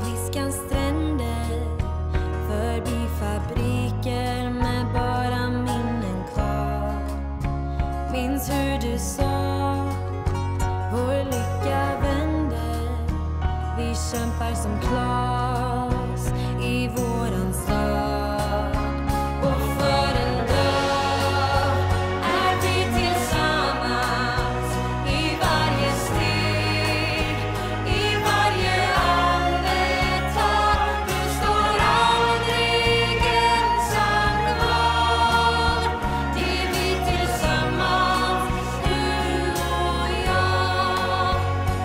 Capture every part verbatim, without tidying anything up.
Viskan stränder, förbi fabriker med bara minnen kvar. Minns hur du sa, vår lycka vänder. Vi kämpar som Klas i våran stad. Och för en dag är vi tillsammans i varje steg, i varje andetag. Du står aldrig ensam kvar. Det är vi tillsammans, du och jag.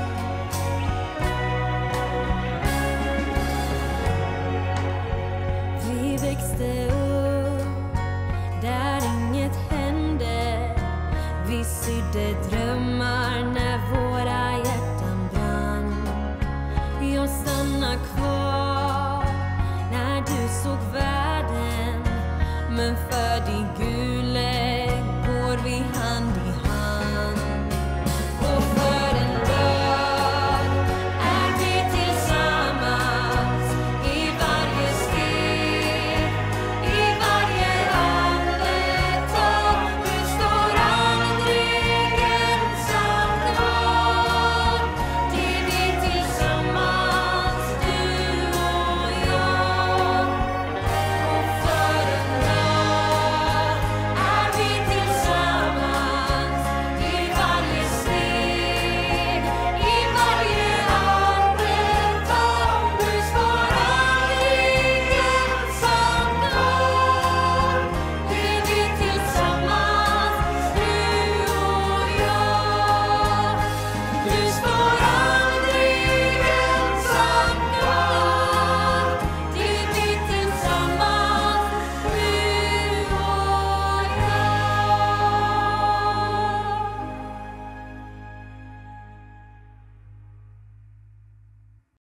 Vi växte upp där inget hände. Vi sydde drömmar när våra hjärtan brann. Jag stannar kvar när du såg världen, men för din Gud